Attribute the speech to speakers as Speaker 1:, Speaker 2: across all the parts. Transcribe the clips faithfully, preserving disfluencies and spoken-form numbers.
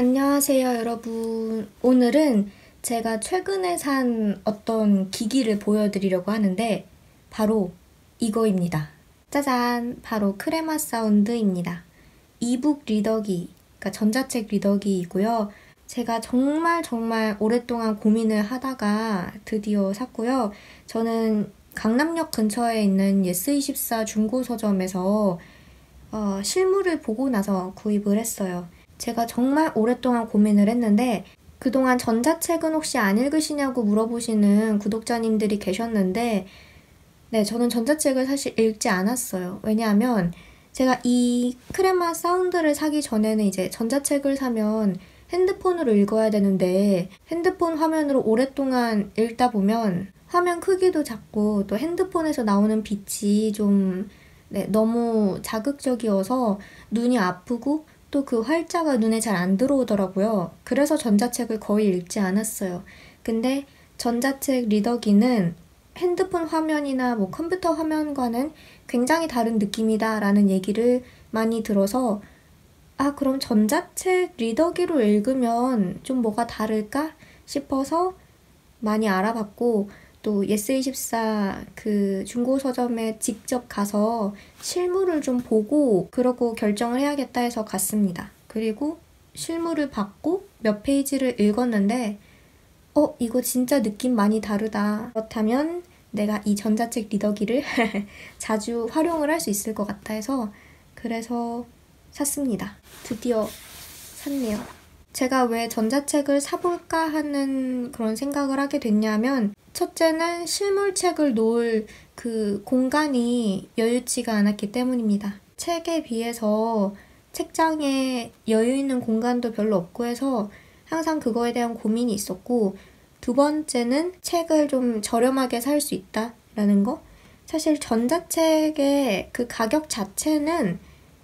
Speaker 1: 안녕하세요, 여러분. 오늘은 제가 최근에 산 어떤 기기를 보여드리려고 하는데 바로 이거입니다. 짜잔! 바로 크레마 사운드입니다. 이북 리더기, 그러니까 전자책 리더기이고요. 제가 정말 정말 오랫동안 고민을 하다가 드디어 샀고요. 저는 강남역 근처에 있는 예스이십사 중고서점에서 어, 실물을 보고 나서 구입을 했어요. 제가 정말 오랫동안 고민을 했는데 그동안 전자책은 혹시 안 읽으시냐고 물어보시는 구독자님들이 계셨는데 네, 저는 전자책을 사실 읽지 않았어요. 왜냐하면 제가 이 크레마 사운드를 사기 전에는 이제 전자책을 사면 핸드폰으로 읽어야 되는데 핸드폰 화면으로 오랫동안 읽다 보면 화면 크기도 작고 또 핸드폰에서 나오는 빛이 좀 네, 너무 자극적이어서 눈이 아프고 또 그 활자가 눈에 잘 안 들어오더라고요. 그래서 전자책을 거의 읽지 않았어요. 근데 전자책 리더기는 핸드폰 화면이나 뭐 컴퓨터 화면과는 굉장히 다른 느낌이다 라는 얘기를 많이 들어서 아, 그럼 전자책 리더기로 읽으면 좀 뭐가 다를까 싶어서 많이 알아봤고 또 예스이십사 그 중고서점에 직접 가서 실물을 좀 보고 그러고 결정을 해야겠다 해서 갔습니다. 그리고 실물을 받고 몇 페이지를 읽었는데 어, 이거 진짜 느낌 많이 다르다. 그렇다면 내가 이 전자책 리더기를 자주 활용을 할 수 있을 것 같아 해서 그래서 샀습니다. 드디어 샀네요. 제가 왜 전자책을 사볼까 하는 그런 생각을 하게 됐냐면 첫째는 실물책을 놓을 그 공간이 여유치가 않았기 때문입니다. 책에 비해서 책장에 여유 있는 공간도 별로 없고 해서 항상 그거에 대한 고민이 있었고 두 번째는 책을 좀 저렴하게 살 수 있다라는 거. 사실 전자책의 그 가격 자체는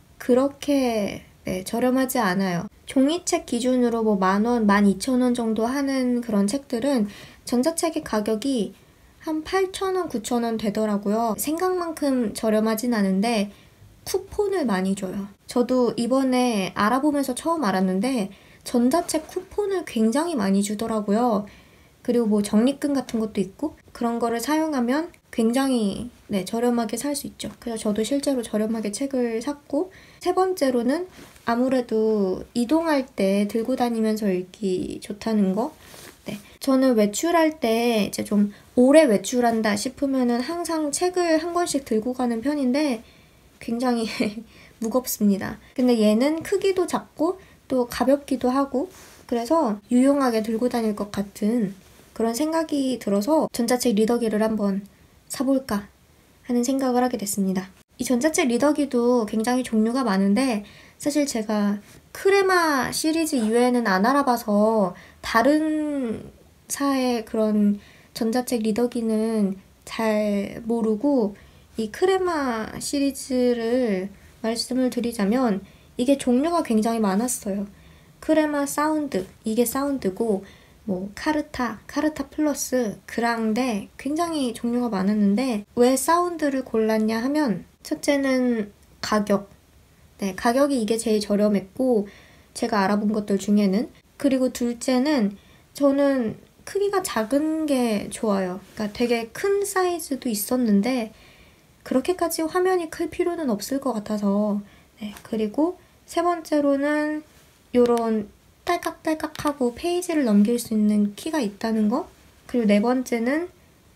Speaker 1: 그렇게 네, 저렴하지 않아요. 종이책 기준으로 뭐 만 원, 만 이천 원 정도 하는 그런 책들은 전자책의 가격이 한 팔천 원, 구천 원 되더라고요. 생각만큼 저렴하진 않은데 쿠폰을 많이 줘요. 저도 이번에 알아보면서 처음 알았는데 전자책 쿠폰을 굉장히 많이 주더라고요. 그리고 뭐 적립금 같은 것도 있고 그런 거를 사용하면 굉장히 네, 저렴하게 살 수 있죠. 그래서 저도 실제로 저렴하게 책을 샀고 세 번째로는 아무래도 이동할 때 들고 다니면서 읽기 좋다는 거. 네. 저는 외출할 때 이제 좀 오래 외출한다 싶으면은 항상 책을 한 권씩 들고 가는 편인데 굉장히 무겁습니다. 근데 얘는 크기도 작고 또 가볍기도 하고 그래서 유용하게 들고 다닐 것 같은 그런 생각이 들어서 전자책 리더기를 한번 사볼까 하는 생각을 하게 됐습니다. 이 전자책 리더기도 굉장히 종류가 많은데 사실 제가 크레마 시리즈 이외에는 안 알아봐서 다른 사의 그런 전자책 리더기는 잘 모르고 이 크레마 시리즈를 말씀을 드리자면 이게 종류가 굉장히 많았어요. 크레마 사운드, 이게 사운드고 뭐 카르타, 카르타 플러스, 그랑데 굉장히 종류가 많았는데 왜 사운드를 골랐냐 하면 첫째는 가격. 네, 가격이 이게 제일 저렴했고 제가 알아본 것들 중에는 그리고 둘째는 저는 크기가 작은 게 좋아요. 그러니까 되게 큰 사이즈도 있었는데 그렇게까지 화면이 클 필요는 없을 것 같아서 네, 그리고 세 번째로는 요런 딸깍딸깍하고 페이지를 넘길 수 있는 키가 있다는 거. 그리고 네 번째는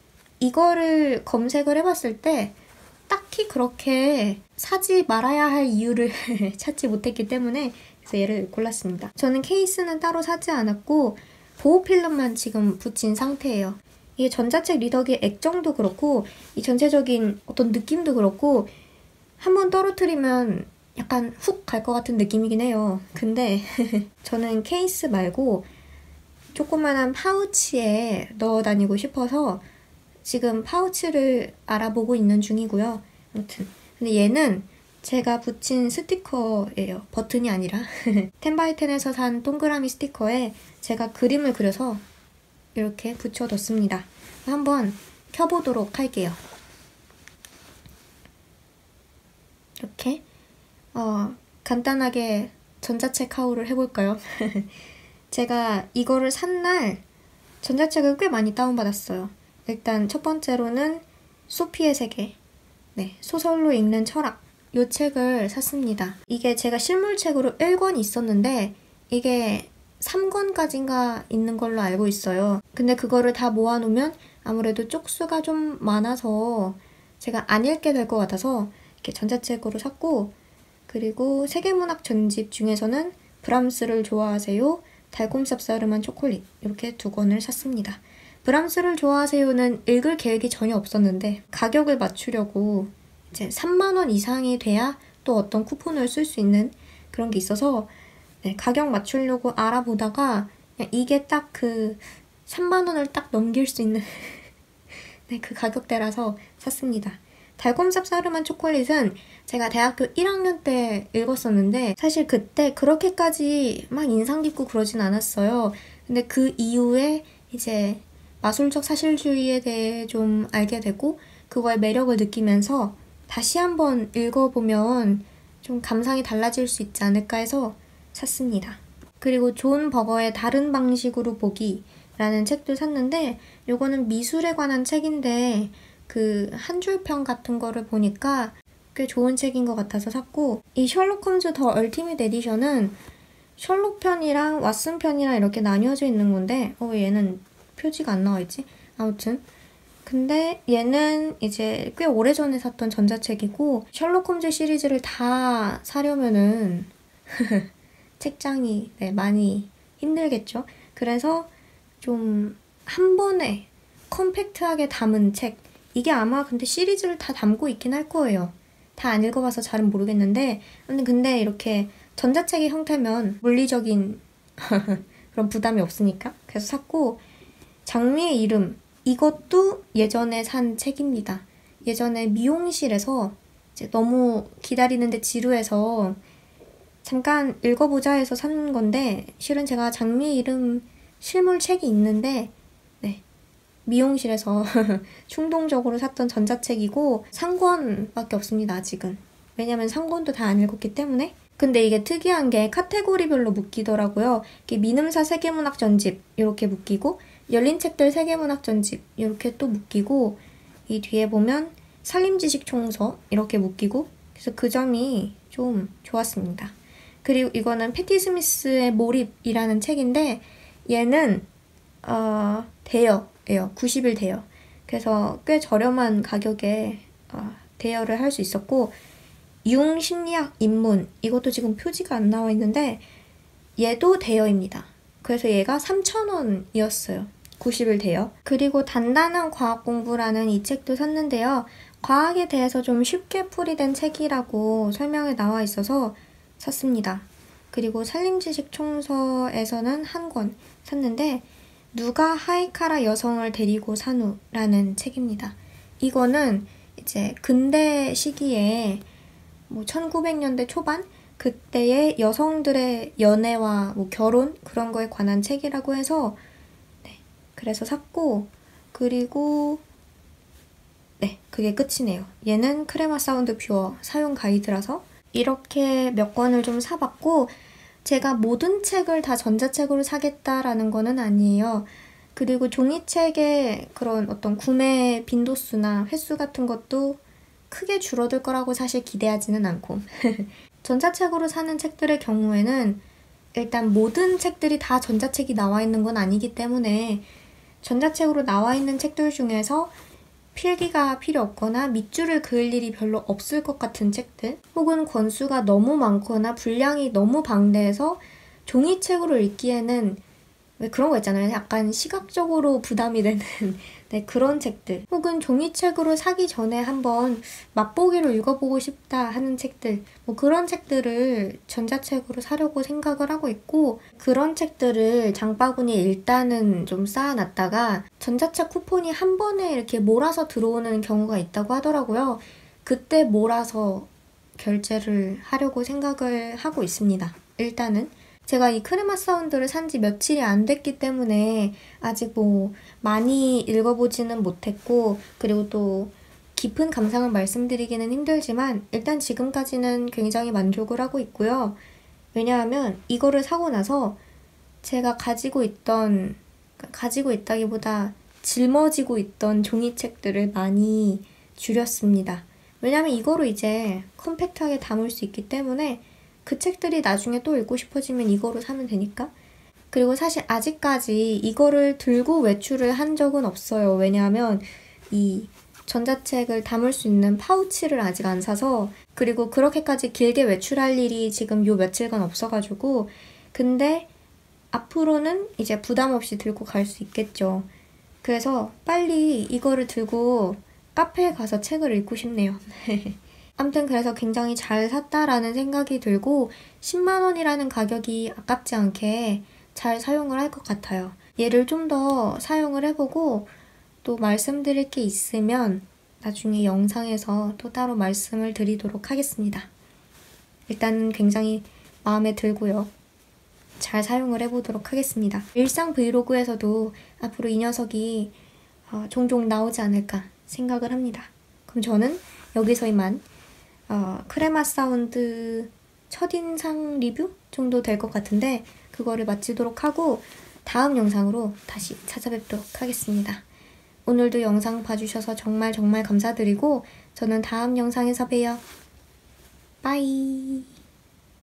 Speaker 1: 이거를 검색을 해봤을 때 딱히 그렇게 사지 말아야 할 이유를 찾지 못했기 때문에 그래서 얘를 골랐습니다. 저는 케이스는 따로 사지 않았고 보호필름만 지금 붙인 상태예요. 이게 전자책 리더기의 액정도 그렇고 이 전체적인 어떤 느낌도 그렇고 한번 떨어뜨리면 약간 훅 갈 것 같은 느낌이긴 해요. 근데 저는 케이스 말고 조그만한 파우치에 넣어 다니고 싶어서 지금 파우치를 알아보고 있는 중이고요. 아무튼 근데 얘는 제가 붙인 스티커예요. 버튼이 아니라 텐바이텐에서 산 동그라미 스티커에 제가 그림을 그려서 이렇게 붙여뒀습니다. 한번 켜보도록 할게요. 이렇게 어, 간단하게 전자책 하울을 해볼까요? 제가 이거를 산 날 전자책을 꽤 많이 다운받았어요. 일단 첫 번째로는 소피의 세계, 네, 소설로 읽는 철학, 이 책을 샀습니다. 이게 제가 실물책으로 일 권이 있었는데 이게 삼 권까지인가 있는 걸로 알고 있어요. 근데 그거를 다 모아놓으면 아무래도 쪽수가 좀 많아서 제가 안 읽게 될 것 같아서 이렇게 전자책으로 샀고, 그리고 세계문학 전집 중에서는 브람스를 좋아하세요, 달콤 쌉싸름한 초콜릿, 이렇게 두 권을 샀습니다. 브람스를 좋아하세요는 읽을 계획이 전혀 없었는데 가격을 맞추려고 이제 삼만 원 이상이 돼야 또 어떤 쿠폰을 쓸 수 있는 그런 게 있어서 네, 가격 맞추려고 알아보다가 그냥 이게 딱 그 삼만 원을 딱 넘길 수 있는 네, 그 가격대라서 샀습니다. 달콤 쌉싸름한 초콜릿은 제가 대학교 일 학년 때 읽었었는데 사실 그때 그렇게까지 막 인상 깊고 그러진 않았어요. 근데 그 이후에 이제 마술적 사실주의에 대해 좀 알게 되고 그거의 매력을 느끼면서 다시 한번 읽어보면 좀 감상이 달라질 수 있지 않을까 해서 샀습니다. 그리고 존 버거의 다른 방식으로 보기 라는 책도 샀는데 요거는 미술에 관한 책인데 그 한 줄평 같은 거를 보니까 꽤 좋은 책인 것 같아서 샀고, 이 셜록 홈즈 더 얼티밋 에디션은 셜록 편이랑 왓슨 편이랑 이렇게 나뉘어져 있는 건데 어 얘는 표지가 안 나와 있지? 아무튼 근데 얘는 이제 꽤 오래전에 샀던 전자책이고, 셜록 홈즈 시리즈를 다 사려면은 책장이 네, 많이 힘들겠죠. 그래서 좀 한 번에 컴팩트하게 담은 책, 이게 아마 근데 시리즈를 다 담고 있긴 할 거예요. 다 안 읽어봐서 잘은 모르겠는데 근데 이렇게 전자책의 형태면 물리적인 그런 부담이 없으니까 그래서 샀고, 장미의 이름, 이것도 예전에 산 책입니다. 예전에 미용실에서 이제 너무 기다리는데 지루해서 잠깐 읽어보자 해서 산 건데 실은 제가 장미의 이름 실물 책이 있는데 네, 미용실에서 충동적으로 샀던 전자책이고 산 권밖에 없습니다. 아직은. 왜냐면 산 권도 다 안 읽었기 때문에. 근데 이게 특이한 게 카테고리별로 묶이더라고요. 이렇게 민음사 세계문학 전집 이렇게 묶이고 열린 책들 세계문학 전집 이렇게 또 묶이고 이 뒤에 보면 산림지식 총서 이렇게 묶이고 그래서 그 점이 좀 좋았습니다. 그리고 이거는 패티 스미스의 몰입이라는 책인데 얘는 어, 대여예요. 구십 일 대여. 그래서 꽤 저렴한 가격에 어, 대여를 할 수 있었고, 융 심리학 입문, 이것도 지금 표지가 안 나와 있는데 얘도 대여입니다. 그래서 얘가 삼천 원이었어요. 구십 일 대여. 그리고 단단한 과학 공부라는 이 책도 샀는데요. 과학에 대해서 좀 쉽게 풀이된 책이라고 설명에 나와 있어서 샀습니다. 그리고 산림지식 총서에서는 한 권 샀는데 누가 하이카라 여성을 데리고 산후라는 책입니다. 이거는 이제 근대 시기에 뭐 천구백 년대 초반 그때의 여성들의 연애와 뭐 결혼 그런 거에 관한 책이라고 해서 네, 그래서 샀고, 그리고 네, 그게 끝이네요. 얘는 크레마 사운드 퓨어 사용 가이드라서 이렇게 몇 권을 좀 사봤고, 제가 모든 책을 다 전자책으로 사겠다라는 거는 아니에요. 그리고 종이책의 그런 어떤 구매 빈도수나 횟수 같은 것도 크게 줄어들 거라고 사실 기대하지는 않고 전자책으로 사는 책들의 경우에는 일단 모든 책들이 다 전자책이 나와 있는 건 아니기 때문에 전자책으로 나와 있는 책들 중에서 필기가 필요 없거나 밑줄을 그을 일이 별로 없을 것 같은 책들, 혹은 권수가 너무 많거나 분량이 너무 방대해서 종이책으로 읽기에는 왜 그런 거 있잖아요. 약간 시각적으로 부담이 되는 네, 그런 책들, 혹은 종이책으로 사기 전에 한번 맛보기로 읽어보고 싶다 하는 책들, 뭐 그런 책들을 전자책으로 사려고 생각을 하고 있고, 그런 책들을 장바구니에 일단은 좀 쌓아놨다가 전자책 쿠폰이 한 번에 이렇게 몰아서 들어오는 경우가 있다고 하더라고요. 그때 몰아서 결제를 하려고 생각을 하고 있습니다. 일단은 제가 이 크레마 사운드를 산지 며칠이 안 됐기 때문에 아직 뭐 많이 읽어보지는 못했고, 그리고 또 깊은 감상을 말씀드리기는 힘들지만 일단 지금까지는 굉장히 만족을 하고 있고요. 왜냐하면 이거를 사고 나서 제가 가지고 있던, 가지고 있다기보다 짊어지고 있던 종이책들을 많이 줄였습니다. 왜냐하면 이거로 이제 컴팩트하게 담을 수 있기 때문에 그 책들이 나중에 또 읽고 싶어지면 이거로 사면 되니까. 그리고 사실 아직까지 이거를 들고 외출을 한 적은 없어요. 왜냐하면 이 전자책을 담을 수 있는 파우치를 아직 안 사서, 그리고 그렇게까지 길게 외출할 일이 지금 요 며칠간 없어가지고. 근데 앞으로는 이제 부담 없이 들고 갈 수 있겠죠. 그래서 빨리 이거를 들고 카페에 가서 책을 읽고 싶네요. 아무튼 그래서 굉장히 잘 샀다라는 생각이 들고 십만 원이라는 가격이 아깝지 않게 잘 사용을 할 것 같아요. 얘를 좀 더 사용을 해보고 또 말씀드릴 게 있으면 나중에 영상에서 또 따로 말씀을 드리도록 하겠습니다. 일단 굉장히 마음에 들고요. 잘 사용을 해보도록 하겠습니다. 일상 브이로그에서도 앞으로 이 녀석이 어, 종종 나오지 않을까 생각을 합니다. 그럼 저는 여기서 이만 어, 크레마 사운드 첫인상 리뷰 정도 될 것 같은데 그거를 마치도록 하고 다음 영상으로 다시 찾아뵙도록 하겠습니다. 오늘도 영상 봐주셔서 정말 정말 감사드리고 저는 다음 영상에서 봬요. 빠이.